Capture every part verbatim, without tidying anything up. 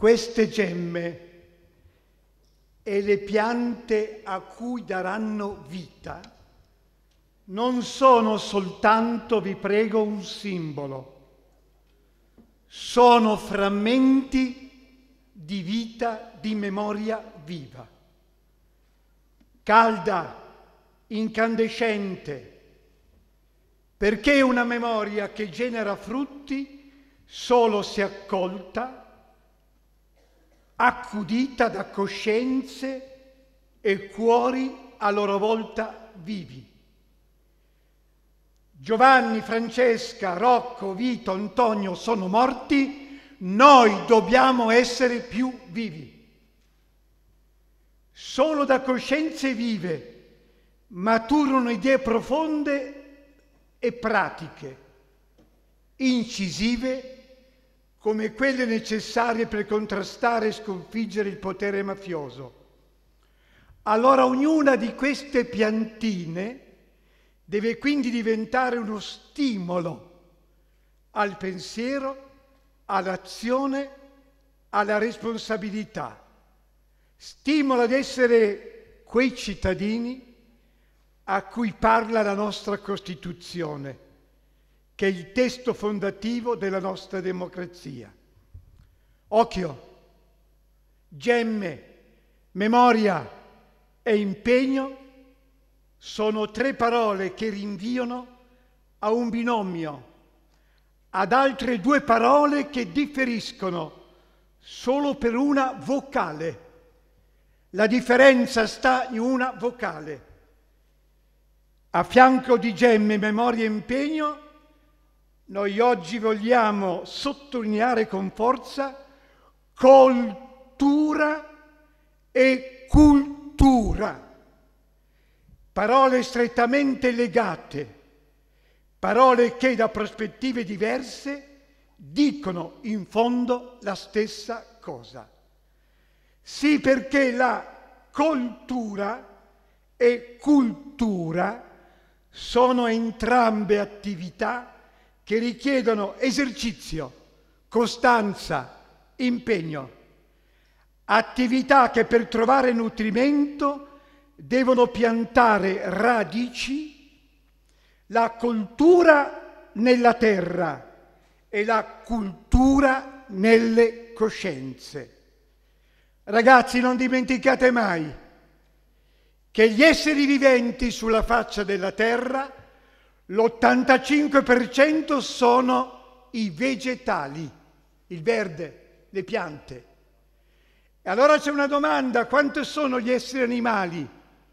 queste gemme e le piante a cui daranno vita non sono soltanto, vi prego, un simbolo, sono frammenti di vita, di memoria viva, calda, incandescente, perché una memoria che genera frutti solo se accolta, accudita da coscienze e cuori a loro volta vivi. Giovanni, Francesca, Rocco, Vito, Antonio sono morti, noi dobbiamo essere più vivi. Solo da coscienze vive maturano idee profonde e pratiche, incisive come quelle necessarie per contrastare e sconfiggere il potere mafioso. Allora ognuna di queste piantine deve quindi diventare uno stimolo al pensiero, all'azione, alla responsabilità. Stimolo ad essere quei cittadini a cui parla la nostra Costituzione, che è il testo fondativo della nostra democrazia. Occhio, gemme, memoria e impegno sono tre parole che rinviano a un binomio, ad altre due parole che differiscono solo per una vocale. La differenza sta in una vocale. A fianco di gemme, memoria e impegno, noi oggi vogliamo sottolineare con forza coltura e cultura. Parole strettamente legate, parole che da prospettive diverse dicono in fondo la stessa cosa. Sì, perché la coltura e cultura sono entrambe attività che richiedono esercizio, costanza, impegno. Attività che per trovare nutrimento devono piantare radici, la coltura nella terra e la cultura nelle coscienze. Ragazzi, non dimenticate mai che gli esseri viventi sulla faccia della terra, l'ottantacinque per cento sono i vegetali, il verde, le piante. E allora c'è una domanda: quanti sono gli esseri animali?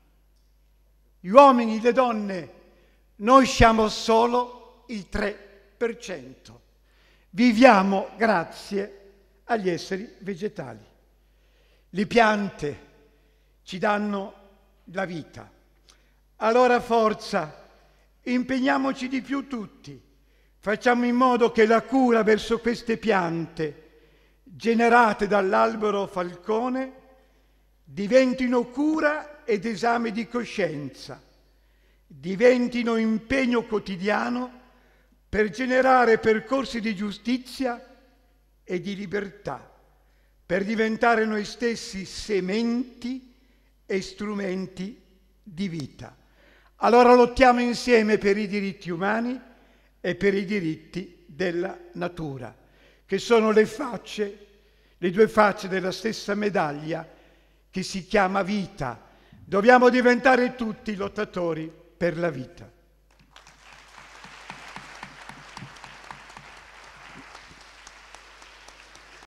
Gli uomini, le donne? Noi siamo solo il tre per cento. Viviamo grazie agli esseri vegetali. Le piante ci danno la vita. Allora forza, impegniamoci di più tutti, facciamo in modo che la cura verso queste piante generate dall'albero falcone diventino cura ed esame di coscienza, diventino impegno quotidiano per generare percorsi di giustizia e di libertà, per diventare noi stessi sementi e strumenti di vita. Allora lottiamo insieme per i diritti umani e per i diritti della natura, che sono le facce, le due facce della stessa medaglia che si chiama vita. Dobbiamo diventare tutti lottatori per la vita.